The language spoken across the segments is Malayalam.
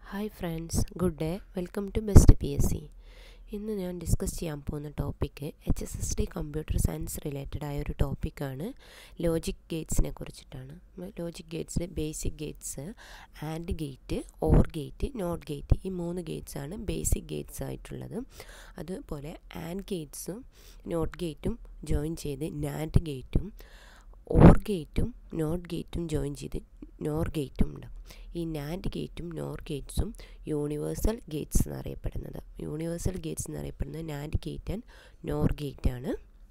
Hi friends, good day. Welcome to best PSC. ഇന്ന് ഞാൻ ഡിസ്കസ് ചെയ്യാൻ പോകുന്ന topic HSSD computer science related ആയ ഒരു ടോപ്പിക്കാണ്. ലോജിക് ഗേറ്റ്സിനെ കുറിച്ചിട്ടാണ്. ലോജിക് ഗേറ്റ്സിൽ basic gates, and gate, or gate, not gate, ഈ 3 ഗേറ്റ്സാണ് ബേസിക് ഗേറ്റ്സ് ആയിട്ടുള്ളത്. അതുപോലെ ആൻഡ് ഗേറ്റ്സും നോട്ട് ഗേറ്റും ജോയിൻ ചെയ്ത് നാൻഡ് ഗേറ്റും, ഓർ ഗേറ്റും നോട്ട് ഗേറ്റും ജോയിൻ ചെയ്ത് നോർ ഗേറ്റും ഉണ്ട്. ഈ നാൻഡ് ഗേറ്റും നോർ ഗേറ്റ്സും യൂണിവേഴ്സൽ ഗേറ്റ്സ് എന്നറിയപ്പെടുന്നത്. യൂണിവേഴ്സൽ ഗേറ്റ്സ് എന്നറിയപ്പെടുന്നത് NAND gate and NOR gate ആണ്.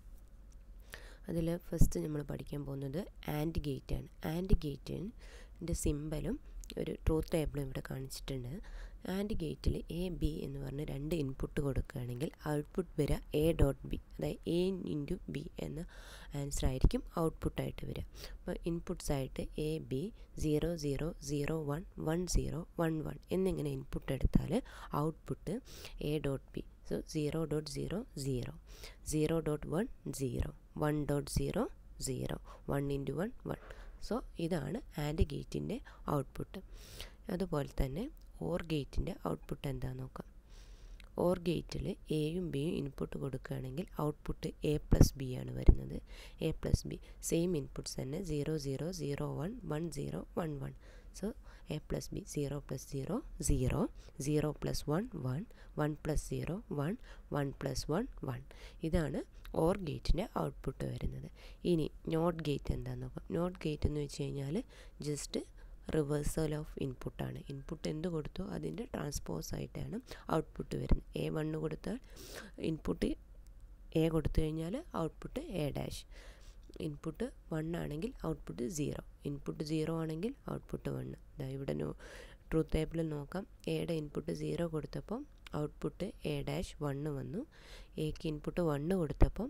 അതിൽ ഫസ്റ്റ് നമ്മൾ പഠിക്കാൻ പോകുന്നത് ആൻഡ് ഗേറ്റ് ആണ്. ആൻഡ് ഗേറ്റിൻ്റെ സിമ്പലും ഒരു ട്രൂത്ത് ടേബിളും ഇവിടെ കാണിച്ചിട്ടുണ്ട്. ആൻഡ് ഗേറ്റിൽ A, B എന്ന് പറഞ്ഞ് 2 ഇൻപുട്ട് കൊടുക്കുകയാണെങ്കിൽ ഔട്ട്പുട്ട് വരിക A.B, അതായത് A×B എന്ന ആൻസർ ആയിരിക്കും ഔട്ട്പുട്ടായിട്ട് വരിക. അപ്പോൾ ഇൻപുട്ട്സ് ആയിട്ട് A, B, 0, 0, 0, 1, 1, 0, 1, 1 എന്നിങ്ങനെ ഇൻപുട്ട് എടുത്താൽ ഔട്ട്പുട്ട് A.B. സോ 0.0 0, 0.1 0, 1.0 0, 1 × 1 1. സോ ഇതാണ് ആൻഡ് ഗേറ്റിൻ്റെ ഔട്ട്പുട്ട്. അതുപോലെ തന്നെ ഓർ ഗേറ്റിൻ്റെ ഔട്ട്പുട്ട് എന്താണെന്ന് നോക്കാം. ഓർ ഗേറ്റിൽ എയും ബിയും ഇൻപുട്ട് കൊടുക്കുകയാണെങ്കിൽ ഔട്ട്പുട്ട് A+B ആണ് വരുന്നത്. A+B സെയിം ഇൻപുട്ട്സ് തന്നെ 0 0 0 1 1 0 1 1. So A+B 0 + 0 0, 0 + 1 1, 1 + 0 1, 1 + 1 1. ഇതാണ് ഓർ ഗേറ്റിൻ്റെ ഔട്ട്പുട്ട് വരുന്നത്. ഇനി നോട്ട് ഗേറ്റ് എന്താണെന്ന് നോക്കാം. നോട്ട് ഗേറ്റ് എന്ന് വെച്ച് കഴിഞ്ഞാൽ ജസ്റ്റ് റിവേഴ്സൽ ഓഫ് ഇൻപുട്ടാണ്. ഇൻപുട്ട് എന്ത് കൊടുത്തോ അതിൻ്റെ ട്രാൻസ്പോസ് ആയിട്ടാണ് ഔട്ട്പുട്ട് വരുന്നത്. A1 കൊടുത്താൽ ഇൻപുട്ട് A കൊടുത്തു കഴിഞ്ഞാൽ ഔട്ട്പുട്ട് A'. ഇൻപുട്ട് 1 ആണെങ്കിൽ ഔട്ട്പുട്ട് 0, ഇൻപുട്ട് 0 ആണെങ്കിൽ ഔട്ട്പുട്ട് 1. ഇവിടെ ട്രൂത്ത് ടേബിളിൽ നോക്കാം. എയുടെ ഇൻപുട്ട് 0 കൊടുത്തപ്പം ഔട്ട്പുട്ട് A'1 വന്നു. എക്ക് ഇൻപുട്ട് 1 കൊടുത്തപ്പം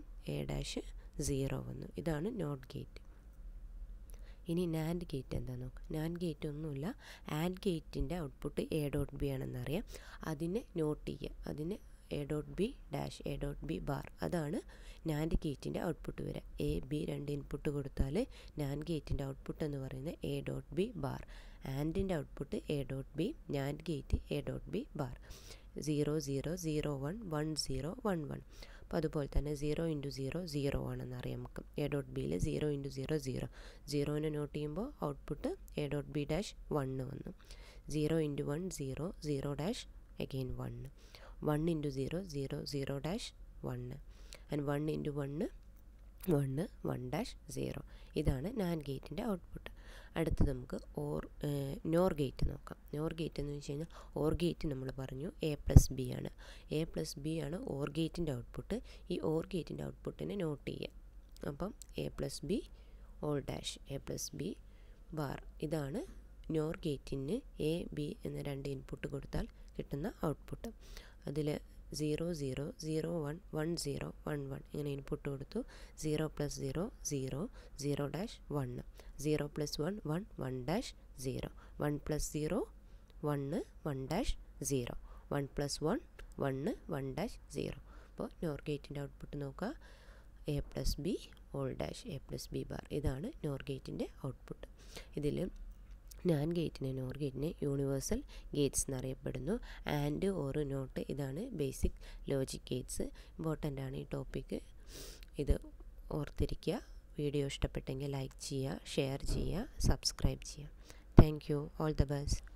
A'0 വന്നു. ഇതാണ് നോട്ട് ഗേറ്റ്. ഇനി നാൻഡ് ഗേറ്റ് എന്താണെന്ന് നോക്കാം. നാൻഡ് ഗേറ്റ് ഒന്നുമില്ല, ആൻഡ് ഗേറ്റിൻ്റെ ഔട്ട്പുട്ട് A.B ആണെന്നറിയാം. അതിനെ നോട്ട് ചെയ്യുക, അതിന് A.B', A.B ബാർ, അതാണ് നാൻഡ് ഗേറ്റിൻ്റെ ഔട്ട്പുട്ട് വരിക. A, B 2 ഇൻപുട്ട് കൊടുത്താൽ നാൻഡ് ഗേറ്റിൻ്റെ ഔട്ട്പുട്ട് എന്ന് പറയുന്നത് A.B ബാർ. ആൻഡിൻ്റെ output A.B, NAND gate A.B bar. 0 0 0 1 1 0 1 1. അപ്പോൾ അതുപോലെ തന്നെ 0 × 0 0 ആണെന്നറിയാം നമുക്ക്. A.Bയിൽ 0 × 0 0, 0നെ നോട്ട് ചെയ്യുമ്പോൾ ഔട്ട്പുട്ട് A.B' 1 വന്നു. 0 × 1 0, 0' again 1, 1 × 0 0 0' 1, and 1 × 1 1 1' 0. ഇതാണ് നാൻഡ് ഗേറ്റിൻ്റെ ഔട്ട്പുട്ട്. അടുത്തത് നമുക്ക് നോർ ഗേറ്റ് നോക്കാം. നോർ ഗേറ്റ് എന്ന് വെച്ച് കഴിഞ്ഞാൽ ഓർ ഗേറ്റ് നമ്മൾ പറഞ്ഞു A+B ആണ്. A+B ആണ് ഓർ ഗേറ്റിൻ്റെ ഔട്ട്പുട്ട്. ഈ ഓർ ഗേറ്റിൻ്റെ ഔട്ട്പുട്ടിനെ നോട്ട് ചെയ്യുക. അപ്പം A+B whole dash A+B bar. ഇതാണ് നോർ ഗേറ്റിന് A, B എന്ന 2 ഇൻപുട്ട് കൊടുത്താൽ കിട്ടുന്ന ഔട്ട്പുട്ട്. അതിൽ 0 0 0 1 1 0 1 1 ഇങ്ങനെ ഇൻപുട്ട് കൊടുത്തു. 0 + 0 0, 0' 1, 0 + 1 1 1' 0, 1 + 0 1 1' 0, 1 + 1 1 1' 0. അപ്പോൾ നോർ ഗേറ്റിൻ്റെ ഔട്ട്പുട്ട് നോക്കുക. A+B whole dash A+B bar. ഇതാണ് നോർ ഗേറ്റിൻ്റെ ഔട്ട്പുട്ട്. ഇതിൽ നാൻഡ് ഗേറ്റിനെ നോർ ഗേറ്റിനെ യൂണിവേഴ്സൽ ഗേറ്റ്സ് എന്നറിയപ്പെടുന്നു. ആൻഡ്, ഓർ, നോട്ട് ഇതാണ് ബേസിക് ലോജിക് ഗേറ്റ്സ്. ഇമ്പോർട്ടൻ്റ് ആണ് ഈ ടോപ്പിക്ക്. ഇത് ഓർത്തിരിക്കുക. വീഡിയോ ഇഷ്ടപ്പെട്ടെങ്കിൽ ലൈക്ക് ചെയ്യുക, ഷെയർ ചെയ്യുക, സബ്സ്ക്രൈബ് ചെയ്യുക. Thank you. All the best.